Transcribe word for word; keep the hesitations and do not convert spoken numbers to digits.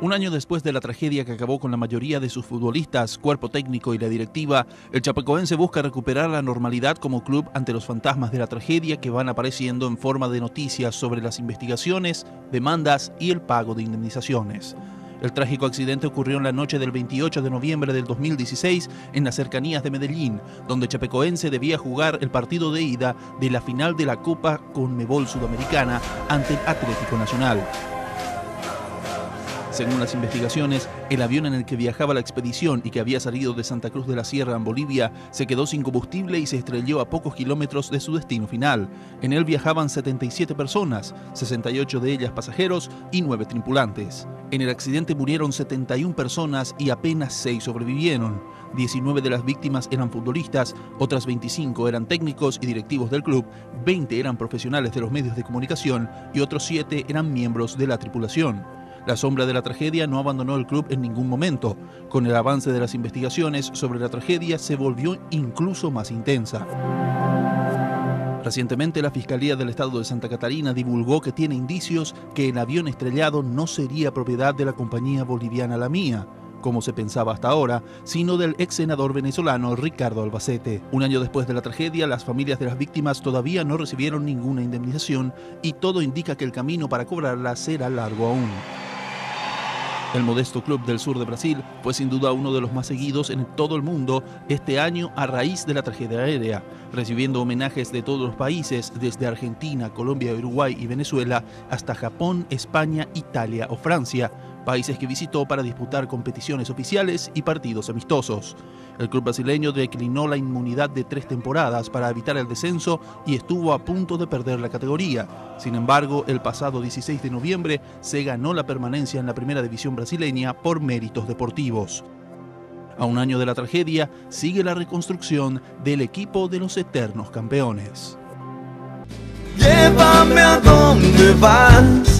Un año después de la tragedia que acabó con la mayoría de sus futbolistas, cuerpo técnico y la directiva, el chapecoense busca recuperar la normalidad como club ante los fantasmas de la tragedia que van apareciendo en forma de noticias sobre las investigaciones, demandas y el pago de indemnizaciones. El trágico accidente ocurrió en la noche del veintiocho de noviembre del dos mil dieciséis en las cercanías de Medellín, donde Chapecoense debía jugar el partido de ida de la final de la Copa Conmebol Sudamericana ante el Atlético Nacional. Según las investigaciones, el avión en el que viajaba la expedición y que había salido de Santa Cruz de la Sierra en Bolivia se quedó sin combustible y se estrelló a pocos kilómetros de su destino final. En él viajaban setenta y siete personas, sesenta y ocho de ellas pasajeros y nueve tripulantes. En el accidente murieron setenta y una personas y apenas seis sobrevivieron. diecinueve de las víctimas eran futbolistas, otras veinticinco eran técnicos y directivos del club, veinte eran profesionales de los medios de comunicación y otros siete eran miembros de la tripulación. La sombra de la tragedia no abandonó el club en ningún momento. Con el avance de las investigaciones sobre la tragedia se volvió incluso más intensa. Recientemente, la Fiscalía del Estado de Santa Catarina divulgó que tiene indicios que el avión estrellado no sería propiedad de la compañía boliviana La Mía, como se pensaba hasta ahora, sino del ex senador venezolano Ricardo Albacete. Un año después de la tragedia, las familias de las víctimas todavía no recibieron ninguna indemnización y todo indica que el camino para cobrarla será largo aún. El modesto club del sur de Brasil fue sin duda uno de los más seguidos en todo el mundo este año a raíz de la tragedia aérea, recibiendo homenajes de todos los países, desde Argentina, Colombia, Uruguay y Venezuela, hasta Japón, España, Italia o Francia, países que visitó para disputar competiciones oficiales y partidos amistosos. El club brasileño declinó la inmunidad de tres temporadas para evitar el descenso y estuvo a punto de perder la categoría. Sin embargo, el pasado dieciséis de noviembre se ganó la permanencia en la primera división brasileña por méritos deportivos. A un año de la tragedia, sigue la reconstrucción del equipo de los eternos campeones. Llévame a donde vas.